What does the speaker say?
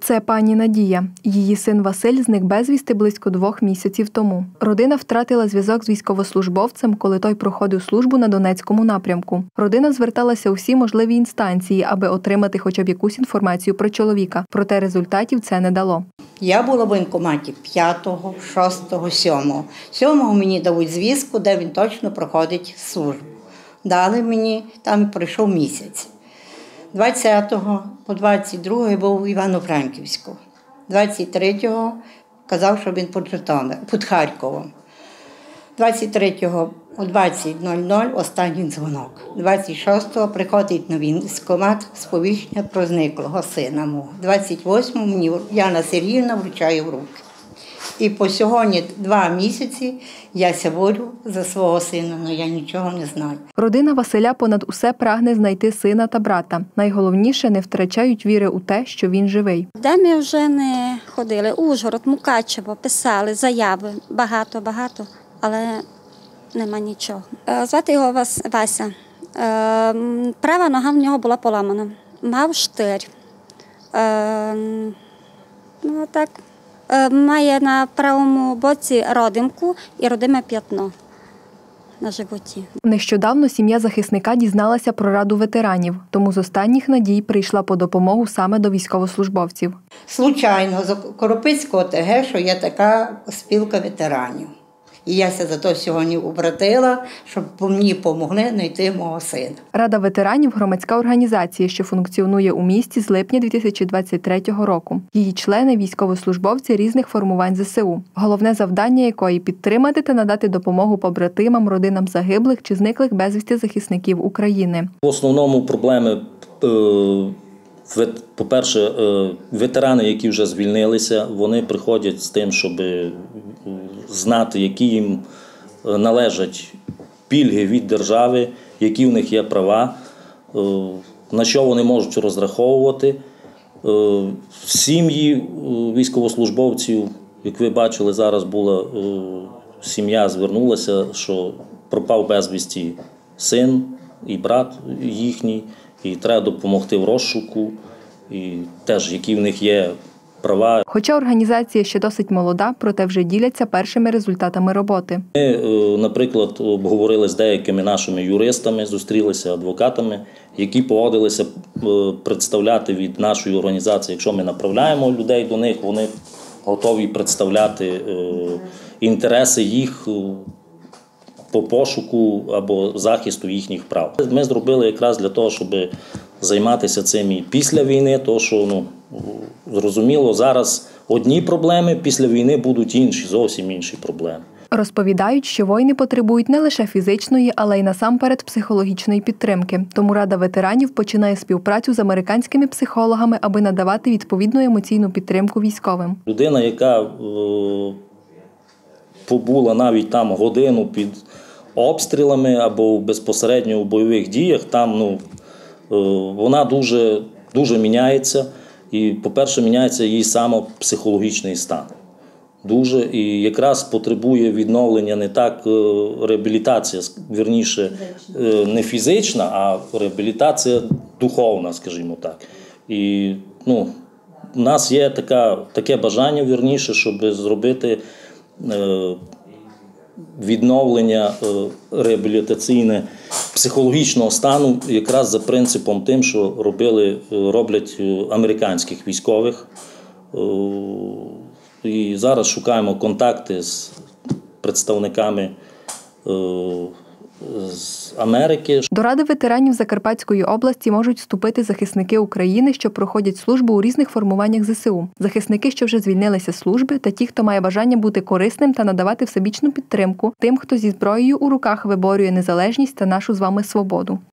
Це пані Надія. Її син Василь зник безвісти близько 2 місяців тому. Родина втратила зв'язок з військовослужбовцем, коли той проходив службу на Донецькому напрямку. Родина зверталася у всі можливі інстанції, аби отримати хоча б якусь інформацію про чоловіка. Проте результатів це не дало. Я була в воєнкоматі 5-го, 6-го, 7-го. 7-го мені дають звістку, де він точно проходить службу. Дали мені, там пройшов місяць. 20-го по 22-й був у Івано-Франківську. 23-го казав, що він під Харковом. 23-го о 20:00 останній дзвонок. 26-го приходить на військкомат сповіщення про зниклого сина мого. 28-го мені Яна Сергіївна вручає в руки. І по сьогодні 2 місяці я борю за свого сина, але я нічого не знаю. Родина Василя понад усе прагне знайти сина та брата. Найголовніше – не втрачають віри у те, що він живий. Де ми вже не ходили? Ужгород, Мукачево, писали заяви. Багато, але нема нічого. Звати його Вася. Права нога в нього була поламана. Мав штир. Так. Має на правому боці родимку і родиме п'ятно на животі. Нещодавно сім'я захисника дізналася про раду ветеранів, тому з останніх надій прийшла по допомогу саме до військовослужбовців. Случайно, з Коропицького ТГ, що є така спілка ветеранів. І я за то сьогодні обратила, щоб мені допомогли знайти мого сина. Рада ветеранів – громадська організація, що функціонує у місті з липня 2023 року. Її члени – військовослужбовці різних формувань ЗСУ, головне завдання якої – підтримати та надати допомогу побратимам, родинам загиблих чи зниклих безвісти захисників України. В основному проблеми, по-перше, ветерани, які вже звільнилися, вони приходять з тим, щоб знати, які їм належать пільги від держави, які в них є права, на що вони можуть розраховувати. Сім'ї військовослужбовців, як ви бачили, зараз була сім'я, звернулася, що пропав безвісті син і брат їхній, і треба допомогти в розшуку, і теж, які в них є права. Хоча організація ще досить молода, проте вже діляться першими результатами роботи. Ми, наприклад, обговорили з деякими нашими юристами, зустрілися адвокатами, які погодилися представляти від нашої організації. Якщо ми направляємо людей до них, вони готові представляти інтереси їх по пошуку або захисту їхніх прав. Ми зробили якраз для того, щоб займатися цим і після війни, тому що, зрозуміло, зараз одні проблеми, після війни будуть інші, зовсім інші проблеми. Розповідають, що воїни потребують не лише фізичної, але й насамперед психологічної підтримки. Тому Рада ветеранів починає співпрацю з американськими психологами, аби надавати відповідну емоційну підтримку військовим. Людина, яка побула навіть там годину під обстрілами або безпосередньо у бойових діях, там вона дуже міняється. І, по-перше, міняється її психологічний стан. Дуже. І якраз потребує відновлення не так реабілітація, вірніше, не фізична, а реабілітація духовна, скажімо так. І у нас є таке бажання, вірніше, щоб зробити відновлення реабілітаційне психологічного стану якраз за принципом тим, що роблять американських військових. І зараз шукаємо контакти з представниками з Америки. До Ради ветеранів Закарпатської області можуть вступити захисники України, що проходять службу у різних формуваннях ЗСУ. Захисники, що вже звільнилися з служби, та ті, хто має бажання бути корисним та надавати всебічну підтримку тим, хто зі зброєю у руках виборює незалежність та нашу з вами свободу.